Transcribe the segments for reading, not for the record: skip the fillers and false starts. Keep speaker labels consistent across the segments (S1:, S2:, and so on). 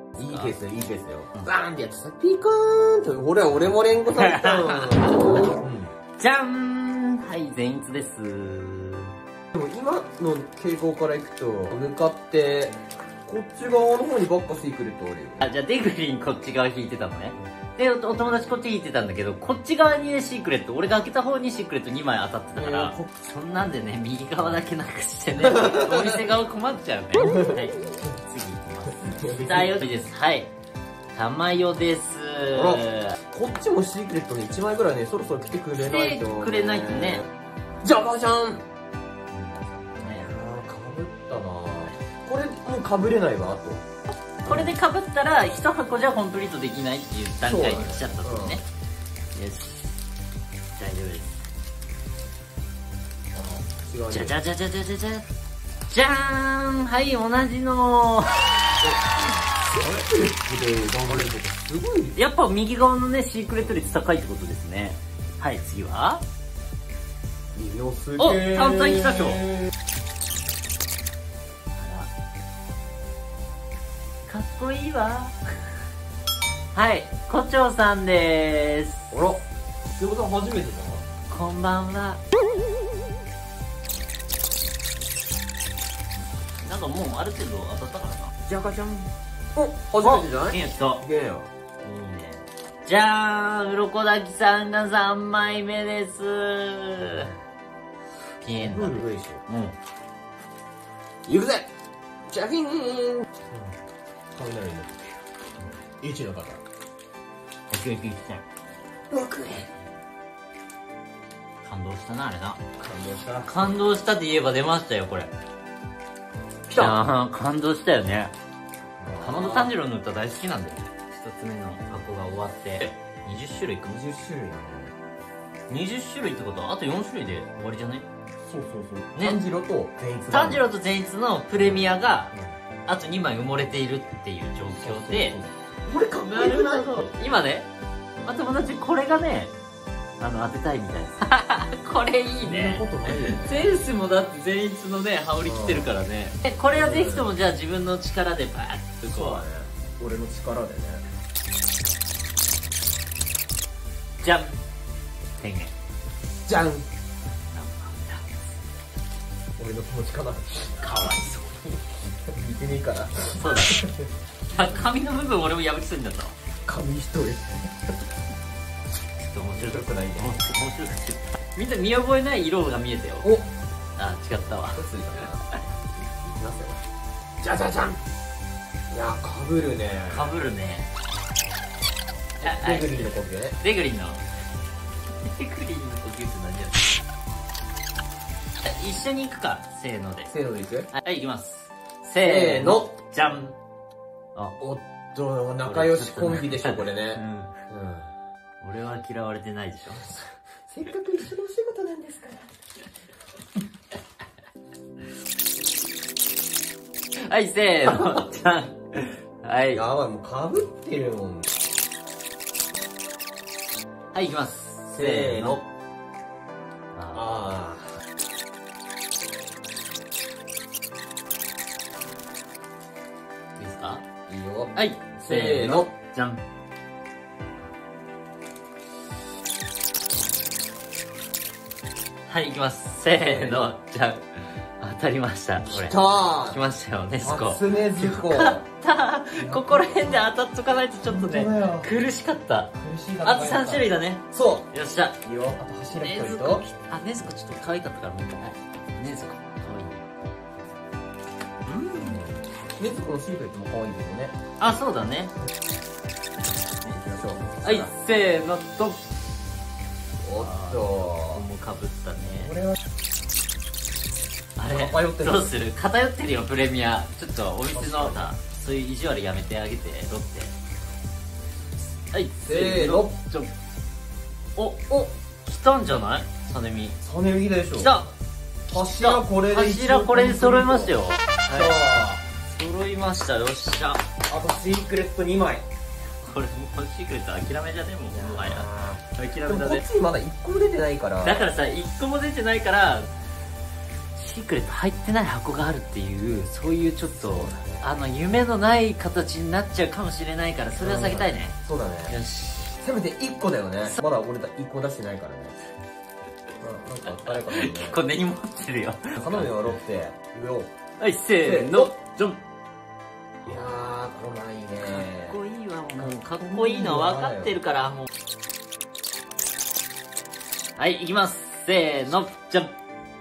S1: いいケースよ、いいケースよ。バーンってやってさ、ピカーンと、俺もレンコさんったの。
S2: じゃん。はい、善逸です。
S1: でも今の傾向からいくと、向かって、こっち側の方にばっかシークレットおるよ。
S2: あ、じゃあデグリンこっち側引いてたのね。で、お友達こっち引いてたんだけど、こっち側にね、シークレット、俺が開けた方にシークレット2枚当たってたから、そんなんでね、右側だけなくしてね、お店側困っちゃうね。はい、次行きます。北よりです。はい。玉代です。
S1: こっちもシークレットに1枚ぐらいね、そろそろ来てくれないと。
S2: 来てくれないとね。
S1: じゃあ、母ちゃん。かぶったな。これもうかぶれないわ、あと。
S2: これで被ったら1箱じゃコンプリートできないっていう段階に来ちゃったんですね。よし、大丈夫です。じゃじゃじゃじゃじゃじゃじゃじゃーん。はい、同じの
S1: シークレットで頑張れることすごい。
S2: やっぱ右側のね、シークレット率高いってことですね。はい、次はお、単体来たしょ。かっこいいわ。はい、胡蝶さんでーす。
S1: あら、ひよさん初めてじゃん。
S2: こんばんは。なんかもうある程度当たったからな。
S1: じゃかちゃん。お、初めてじゃない？
S2: いいやつと。
S1: いけよ。
S2: いいね。じゃーん、鱗滝さんが3枚目です。ピエンだね。
S1: うん。行くぜ！ジャキーン！雷の。1の方。
S2: 行く。
S1: 6円。
S2: 感動したな、あれな。
S1: 感動した。
S2: 感動したって言えば出ましたよ、これ。
S1: 来た！
S2: 感動したよね。浜田炭治郎の歌大好きなんだよね。一つ目の箱が終わって、20種類か。
S1: 20種類なの。
S2: 20種類ってことは、あと4種類で終わりじゃない？
S1: そう。
S2: ね。
S1: 炭治郎と善逸。
S2: 炭治郎と善逸のプレミアが、あと2枚埋もれているっていう状況で、
S1: これかっこよくない？
S2: 今ね、友達これがね、当てたいみたいです。これいいね。
S1: そんなことないよ。
S2: センスもだって善逸のね、羽織着てるからね。これはぜひともじゃあ自分の力でバーッとこう。
S1: そうだね。俺の力でね。
S2: じゃん！1000円。
S1: じゃん！俺の気持ちかな。
S2: かわいそう。
S1: 見てねえから。
S2: そうだ。紙の部分俺も破きそうになったわ。
S1: 紙一重。
S2: ちょっと面白
S1: くないね。
S2: 面白くて。みんな見覚えない色が見えたよ。
S1: お、
S2: あ、違ったわ。
S1: ついたな。いきますよ。じゃじゃじゃん。いや、かぶるね。
S2: かぶるね。
S1: デグリンの呼吸ね。
S2: デグリンの呼吸って何やつ？一緒に行くか。せーので。
S1: せーのでいく？
S2: はい、行きます。
S1: せーの。
S2: じゃん。あ、
S1: おっと、仲良しコンビでしょ、これね。
S2: 俺は嫌われてないでしょ。
S1: せっかく一緒のお仕事なんですから。
S2: はい、せーの。じゃん。はい。
S1: やばい、もうかぶってるもん。
S2: はい、行きます。
S1: せーの。
S2: あ
S1: あ
S2: いいですか？
S1: いいよ。
S2: はい、
S1: せーの。
S2: じゃん。はい、行きます。せーの。じゃん。当たりました。これ。
S1: 来たー。
S2: 来ましたよ、ネスコ。
S1: 初音ズコ。
S2: ここら辺で当たっとかないとちょっとね、苦しかった。あと3種類だね。
S1: そ
S2: よっしゃ。
S1: う。いいよ。あと柱
S2: ネ
S1: 一人と。
S2: ズコ。あ、ネズコちょっと可愛かったからもう一回。ネズコ。可愛いね。
S1: ネズコのシークレットも可愛いけどね。
S2: あ、そうだね。
S1: 行きましょう。
S2: はい、せーの、ドン。
S1: おっと
S2: もうかぶったね。
S1: これは
S2: あれ
S1: 偏ってる。
S2: どうする？偏ってるよ、プレミア。ちょっとお店のさ、そういう意地悪やめてあげて、ロッテ。はい、
S1: せーの。
S2: じゃん。お、来たんじゃない？サネミ。
S1: サネミでしょ。
S2: 来た！
S1: 柱これで。
S2: 柱これで揃いましたよ。
S1: はい。
S2: 揃いました、よっしゃ。
S1: あとシークレット2枚。
S2: これもうシークレット諦めじゃね？もうもはや。諦め
S1: でも
S2: だね。
S1: こっちにまだ1個も出てないから。
S2: だからさ、1個も出てないから、 シークレット入ってない箱があるっていう、そういうちょっと、夢のない形になっちゃうかもしれないから、それは避けたいね。
S1: そうだね。
S2: よし。
S1: せめて1個だよね。まだ俺1個出してないからね。なんか誰かね。
S2: 結構根に持ってるよ。
S1: 頼むよ、ロッテ。上を。
S2: はい、せーの、ジョン。
S1: いやー、来ないね。
S2: かっこいいわ、もう。かっこいいの分かってるから、もう。はい、いきます。せーの、じゃん。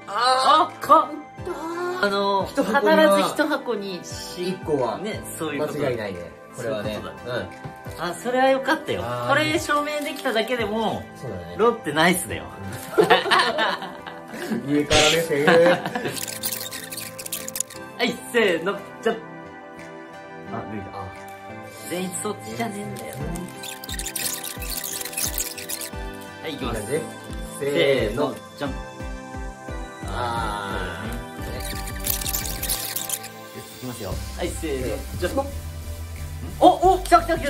S2: 必ず一箱に
S1: 1個は、
S2: ね、そういうこと。
S1: 間違いないね。これはね。
S2: あ、それはよかったよ。これ証明できただけでも、
S1: そうだね。
S2: ロッテナイスだよ。
S1: 上から目線。
S2: はい、せーの、じゃん。
S1: あ、抜いた。
S2: 全員そっちじゃねえんだよ。はい、いきます。
S1: せーの、
S2: じゃん。いきますよ。はい、せーの、じゃん。お、来た。これ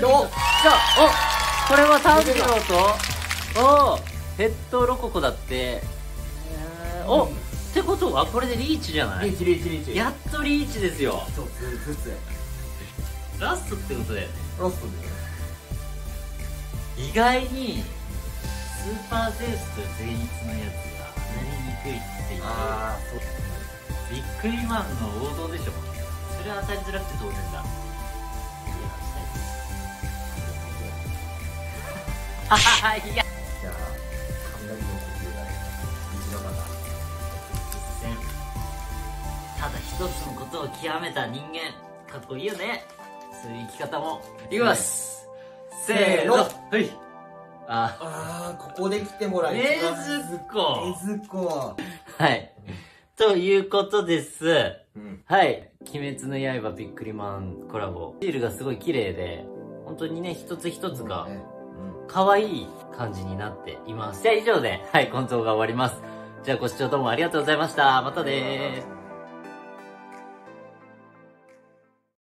S2: は炭治郎と、ヘッドロココだって、ってことは、これでリーチじゃない？
S1: リーチ。
S2: やっとリーチですよ。
S1: 一つずつ。
S2: ラストってことだよね。
S1: ラストですね。
S2: 意外に、スーパーゼウスとゼニツのやつが当たりにくいっていう。ビックリマンの王道でしょ。それは当たりづらくて当然だ。いや。じゃあ、雷の呼吸だね。ただ一つのことを極めた人間、かっこいいよね。そういう生き方も。いきます。せーの。はい。
S1: ここで来てもらえ
S2: 禰豆子。
S1: はい。
S2: ということです。はい。鬼滅の刃ビックリマンコラボ。シールがすごい綺麗で、本当にね、一つ一つが、可愛い感じになっています。じゃあ以上で、はい、この動画終わります。じゃあご視聴どうもありがとうございました。またねー。